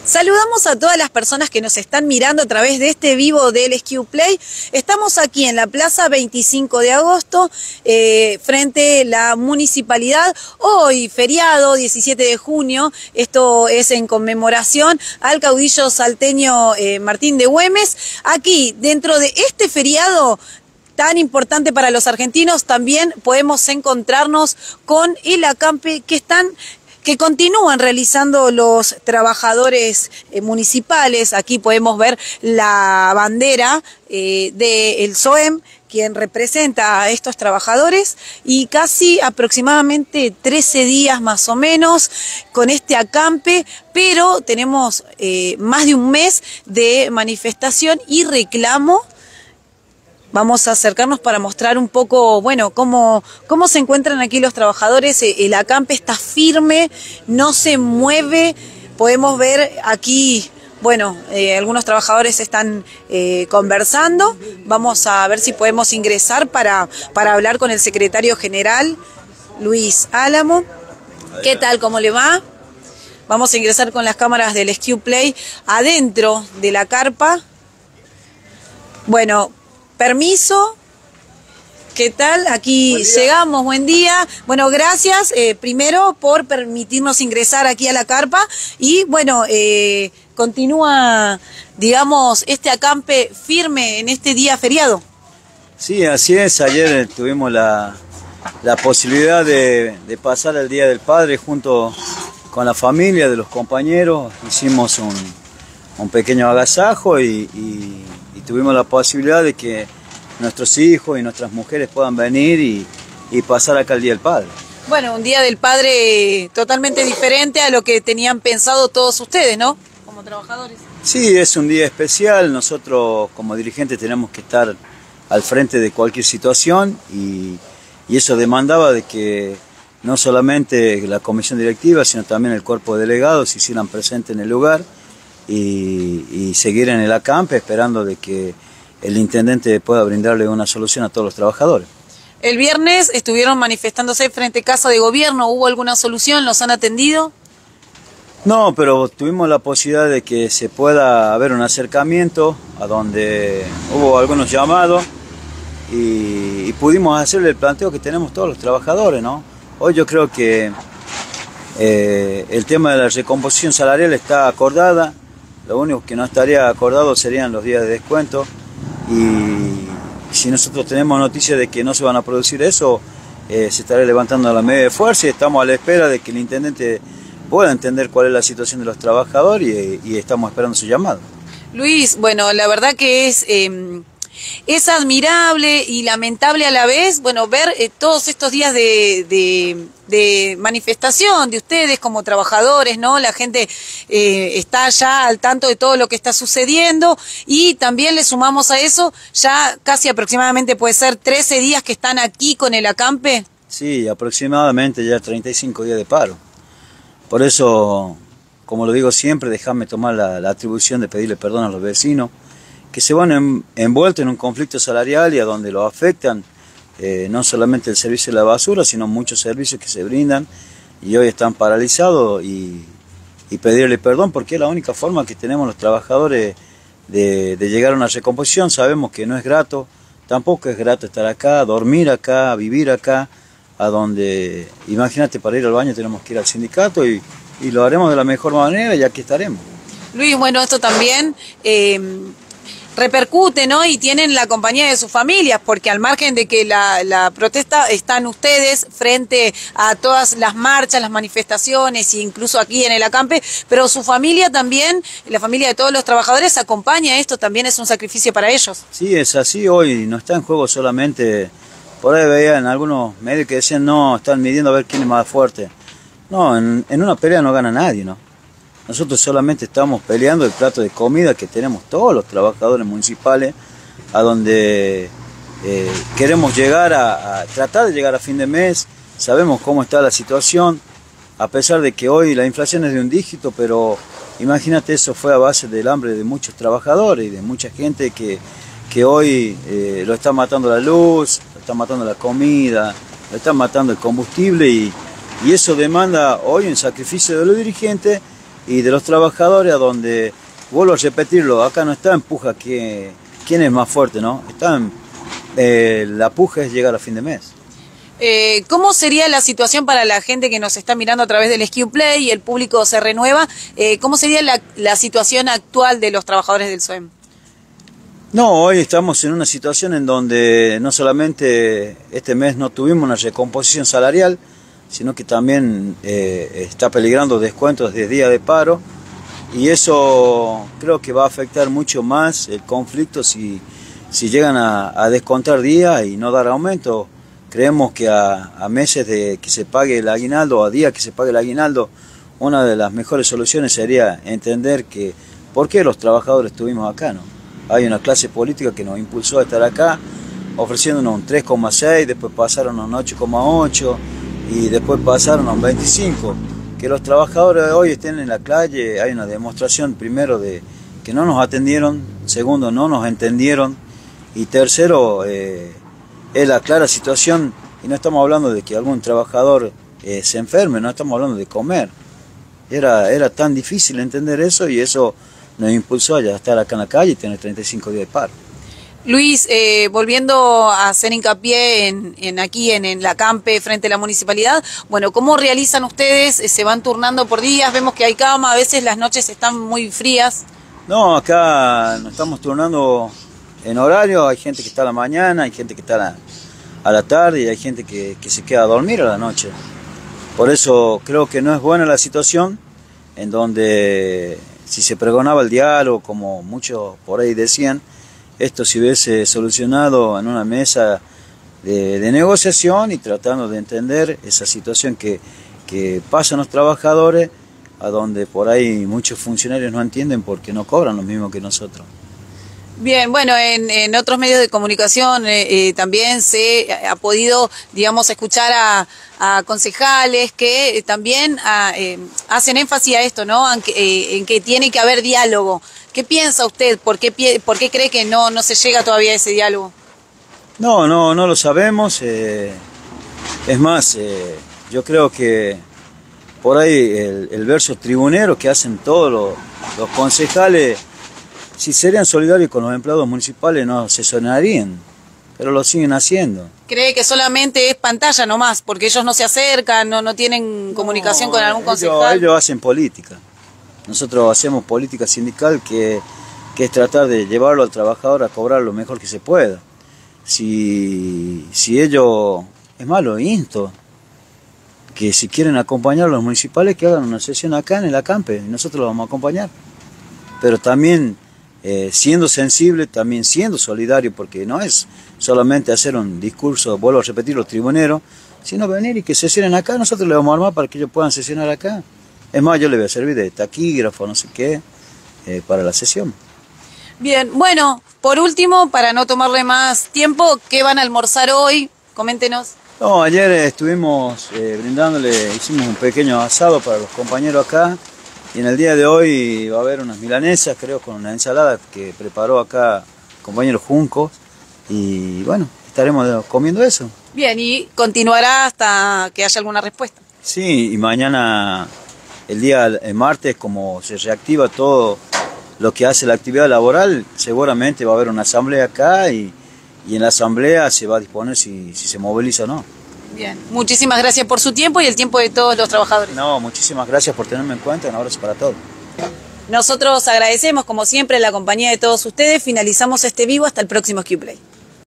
Saludamos a todas las personas que nos están mirando a través de este vivo del SQ Play. Estamos aquí en la Plaza 25 de agosto, frente a la municipalidad. Hoy, feriado, 17 de junio, esto es en conmemoración al caudillo salteño Martín de Güemes. Aquí, dentro de este feriado tan importante para los argentinos, también podemos encontrarnos con el acampe que continúan realizando los trabajadores municipales. Aquí podemos ver la bandera del SOEM, quien representa a estos trabajadores, y casi aproximadamente 13 días más o menos con este acampe, pero tenemos más de un mes de manifestación y reclamo. Vamos a acercarnos para mostrar un poco, bueno, cómo se encuentran aquí los trabajadores. El acampe está firme, no se mueve. Podemos ver aquí, bueno, algunos trabajadores están conversando. Vamos a ver si podemos ingresar para hablar con el secretario general, Luis Álamo. ¿Qué tal? ¿Cómo le va? Vamos a ingresar con las cámaras del SQ Play adentro de la carpa. Bueno, permiso, ¿qué tal? Aquí llegamos, buen día. Bueno, gracias primero por permitirnos ingresar aquí a la carpa y bueno, continúa, digamos, este acampe firme en este día feriado. Sí, así es. Ayer tuvimos la posibilidad de pasar el Día del Padre junto con la familia de los compañeros. Hicimos un pequeño agasajo y tuvimos la posibilidad de que nuestros hijos y nuestras mujeres puedan venir y pasar acá el Día del Padre. Bueno, un Día del Padre totalmente diferente a lo que tenían pensado todos ustedes, ¿no? Como trabajadores. Sí, es un día especial. Nosotros como dirigentes tenemos que estar al frente de cualquier situación y eso demandaba de que no solamente la comisión directiva, sino también el cuerpo de delegados se hicieran presentes en el lugar y seguir en el acampe esperando de que el intendente pueda brindarle una solución a todos los trabajadores. El viernes estuvieron manifestándose frente a Casa de Gobierno. ¿Hubo alguna solución? ¿Los han atendido? No, pero tuvimos la posibilidad de que se pueda haber un acercamiento a donde hubo algunos llamados y pudimos hacerle el planteo que tenemos todos los trabajadores, ¿no? Hoy yo creo que el tema de la recomposición salarial está acordada. Lo único que no estaría acordado serían los días de descuento y si nosotros tenemos noticias de que no se van a producir eso, se estará levantando la medida de fuerza y estamos a la espera de que el intendente pueda entender cuál es la situación de los trabajadores y estamos esperando su llamado. Luis, bueno, la verdad que es admirable y lamentable a la vez, bueno, ver todos estos días de manifestación de ustedes como trabajadores, ¿no? La gente está ya al tanto de todo lo que está sucediendo y también le sumamos a eso ya casi aproximadamente puede ser 13 días que están aquí con el acampe. Sí, aproximadamente ya 35 días de paro. Por eso, como lo digo siempre, déjame tomar la atribución de pedirle perdón a los vecinos que se van envueltos en un conflicto salarial y a donde los afectan no solamente el servicio de la basura, sino muchos servicios que se brindan y hoy están paralizados y pedirle perdón porque es la única forma que tenemos los trabajadores de llegar a una recomposición. Sabemos que no es grato, tampoco es grato estar acá, dormir acá, vivir acá, a donde, imagínate, para ir al baño tenemos que ir al sindicato y lo haremos de la mejor manera y aquí estaremos. Luis, bueno, esto también repercute, ¿no? Y tienen la compañía de sus familias, porque al margen de que la protesta están ustedes frente a todas las marchas, las manifestaciones e incluso aquí en el acampe, pero su familia también, la familia de todos los trabajadores acompaña esto, también es un sacrificio para ellos. Sí, es así. Hoy no está en juego solamente, por ahí veía en algunos medios que decían no, están midiendo a ver quién es más fuerte. No, en una pelea no gana nadie, ¿no? Nosotros solamente estamos peleando el plato de comida que tenemos todos los trabajadores municipales, a donde queremos llegar a tratar de llegar a fin de mes. Sabemos cómo está la situación, a pesar de que hoy la inflación es de un dígito, pero imagínate, eso fue a base del hambre de muchos trabajadores y de mucha gente que hoy lo está matando la luz, lo está matando la comida, lo está matando el combustible y eso demanda hoy un sacrificio de los dirigentes y de los trabajadores, a donde, vuelvo a repetirlo, acá no está en puja quién es más fuerte, ¿no? La puja es llegar a fin de mes. ¿Cómo sería la situación para la gente que nos está mirando a través del SQPlay y el público se renueva? ¿Cómo sería la situación actual de los trabajadores del SOEM? No, hoy estamos en una situación en donde no solamente este mes no tuvimos una recomposición salarial, sino que también está peligrando descuentos de día de paro, y eso creo que va a afectar mucho más el conflicto si llegan a descontar días y no dar aumento. Creemos que a meses de que se pague el aguinaldo, o a días que se pague el aguinaldo, una de las mejores soluciones sería entender que por qué los trabajadores estuvimos acá, ¿no? Hay una clase política que nos impulsó a estar acá, ofreciéndonos un 3,6, después pasaron a un 8,8 y después pasaron a un 25. Que los trabajadores hoy estén en la calle, hay una demostración primero de que no nos atendieron, segundo no nos entendieron, y tercero es la clara situación, y no estamos hablando de que algún trabajador se enferme, no estamos hablando de comer. Era tan difícil entender eso, y eso nos impulsó a estar acá en la calle y tener 35 días de paro. Luis, volviendo a hacer hincapié aquí en la Campe frente a la municipalidad, bueno, ¿cómo realizan ustedes? ¿Se van turnando por días? Vemos que hay cama, a veces las noches están muy frías. No, acá nos estamos turnando en horario, hay gente que está a la mañana, hay gente que está a la tarde y hay gente que se queda a dormir a la noche. Por eso creo que no es buena la situación en donde si se pregonaba el diálogo, como muchos por ahí decían, esto se hubiese solucionado en una mesa de negociación y tratando de entender esa situación que pasan los trabajadores, a donde por ahí muchos funcionarios no entienden porque no cobran lo mismo que nosotros. Bien, bueno, en otros medios de comunicación también se ha podido, digamos, escuchar a concejales que también hacen énfasis a esto, ¿no? En que tiene que haber diálogo. ¿Qué piensa usted? ¿Por qué cree que no se llega todavía a ese diálogo? No lo sabemos. Es más, yo creo que por ahí el verso tribunero que hacen todos los concejales, si serían solidarios con los empleados municipales no se sonarían, pero lo siguen haciendo. ¿Cree que solamente es pantalla nomás, porque ellos no se acercan, no tienen comunicación con algún concejal? Ellos hacen política. Nosotros hacemos política sindical que es tratar de llevarlo al trabajador a cobrar lo mejor que se pueda. Si ellos, es malo, insto, que si quieren acompañar a los municipales que hagan una sesión acá en el Acampe, y nosotros los vamos a acompañar. Pero también siendo sensible, también siendo solidario, porque no es solamente hacer un discurso, vuelvo a repetir, los tribuneros, sino venir y que sesionen acá, nosotros les vamos a armar para que ellos puedan sesionar acá. Es más, yo les voy a servir de taquígrafo, no sé qué, para la sesión. Bien, bueno, por último, para no tomarle más tiempo, ¿qué van a almorzar hoy? Coméntenos. No, ayer estuvimos hicimos un pequeño asado para los compañeros acá, y en el día de hoy va a haber unas milanesas, creo, con una ensalada que preparó acá el compañero Junco, y bueno, estaremos comiendo eso. Bien, y continuará hasta que haya alguna respuesta. Sí, y mañana, el martes, como se reactiva todo lo que hace la actividad laboral, seguramente va a haber una asamblea acá, y en la asamblea se va a disponer si se moviliza o no. Bien, muchísimas gracias por su tiempo y el tiempo de todos los trabajadores. No, muchísimas gracias por tenerme en cuenta, un abrazo para todos. Nosotros agradecemos, como siempre, la compañía de todos ustedes. Finalizamos este vivo, hasta el próximo SQPlay.